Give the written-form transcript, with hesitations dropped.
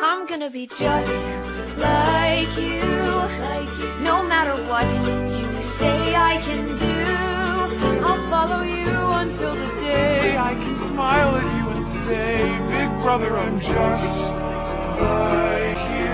I'm gonna be just like you. No matter what you say I can do, I'll follow you until the day I can smile at you and say, Big brother, I'm just like you.